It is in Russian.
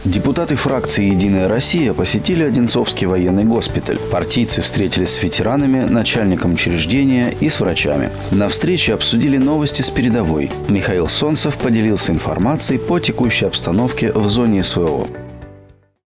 Депутаты фракции «Единая Россия» посетили Одинцовский военный госпиталь. Партийцы встретились с ветеранами, начальником учреждения и с врачами. На встрече обсудили новости с передовой. Михаил Солнцев поделился информацией по текущей обстановке в зоне СВО.